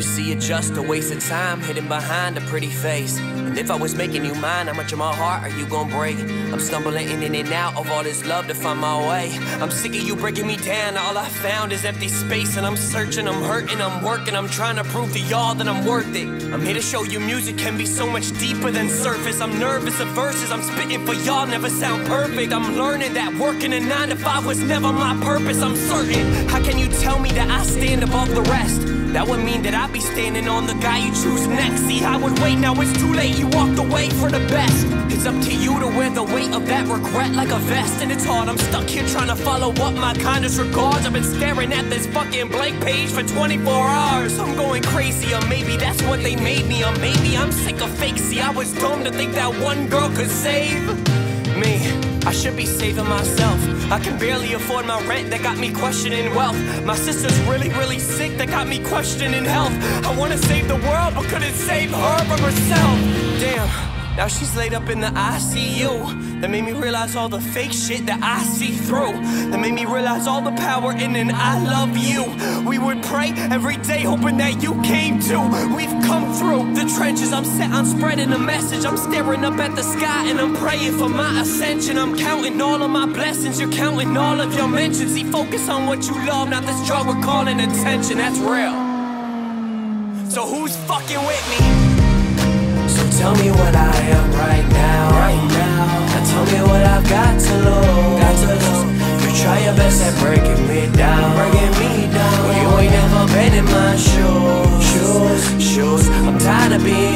see, you're just a waste of time hidden behind a pretty face. And if I was making you mine, how much of my heart are you gonna break? I'm stumbling in and out of all this love to find my way. I'm sick of you breaking me down, all I found is empty space. And I'm searching, I'm hurting, I'm working, I'm trying to prove to y'all that I'm worth it. I'm here to show you music can be so much deeper than surface. I'm nervous of verses I'm spitting for y'all never sound perfect. I'm learning that working a 9 to 5 was never my purpose. I'm certain, how can you tell me that I stand above the rest? That would mean that I'd be standing on the guy you choose next. See, I would wait, now it's too late, you walked away for the best. It's up to you to wear the weight of that regret like a vest. And it's hard, I'm stuck here trying to follow up my kindest regards. I've been staring at this fucking blank page for 24 hours. I'm going crazy, or maybe that's what they made me. Or maybe I'm sick of fake. See, I was dumb to think that one girl could save me. I should be saving myself. I can barely afford my rent, that got me questioning wealth. My sister's really sick, that got me questioning health. I wanna save the world, but couldn't save her from herself. Damn, now she's laid up in the ICU. That made me realize all the fake shit that I see through. That made me realize all the power in an I love you. We would pray every day hoping that you came too. We've come through the trenches, I'm set on spreading a message. I'm staring up at the sky and I'm praying for my ascension. I'm counting all of my blessings, you're counting all of your mentions. See, focus on what you love, not this drug we're calling attention, that's real. So who's fucking with me? So tell me what I am right now. Now tell me what I've got to lose. You try your best at breaking me down. Well, you ain't never been in my shoes. I'm tired of being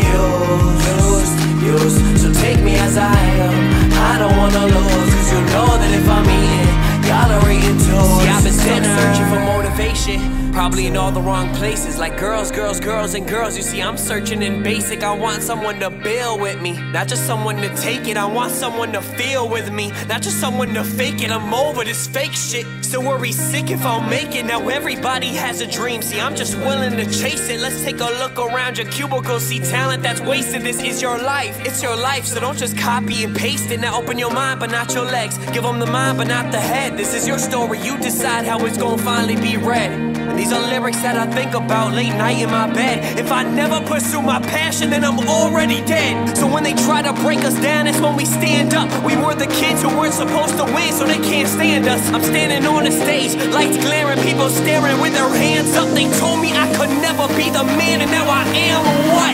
used. So take me as I am. I don't wanna lose, cause you know that if I'm eating, y'all are eating too. See, I've been searching for motivation, probably in all the wrong places. Like girls, and girls. You see, I'm searching in basic. I want someone to build with me, not just someone to take it. I want someone to feel with me, not just someone to fake it. I'm over this fake shit, still worry sick if I'll make it. Now everybody has a dream, see, I'm just willing to chase it. Let's take a look around your cubicle, see talent that's wasted. This is your life, it's your life, so don't just copy and paste it. Now open your mind but not your legs, give them the mind but not the head. This is your story, you decide how it's gonna finally be read. And these are lyrics that I think about late night in my bed. If I never pursue my passion, then I'm already dead. So when they try to break us down, that's when we stand up. We were the kids who weren't supposed to win, so they can't stand us. I'm standing on the stage, lights glaring, people staring with their hands up. They told me I could never be the man, and now I am. What?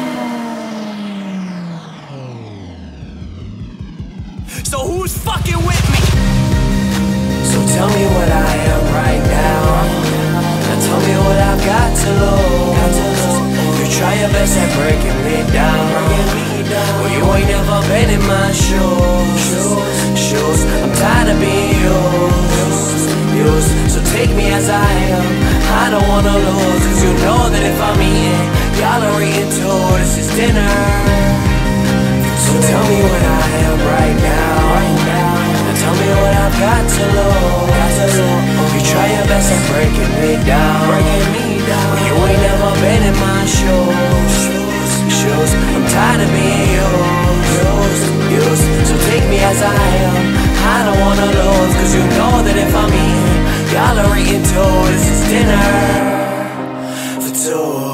So who's fucking with me? So tell me what I am right now. Now tell me what I've got to lose. You try your best at breaking me down. Well, you ain't never been in my shoes. I'm tired of being used. So take me as I am. I don't wanna lose, cause you know that if I'm eating, y'all are eating too. This is dinner. So tell me what I am right now. Now tell me what I've got to lose. You try your best at breaking me down. Well, you ain't never been in my shoes. I'm tired of being used. So take me as I am. I don't wanna lose, cause you know that if I'm eating, y'all are eating too. This is dinner for two.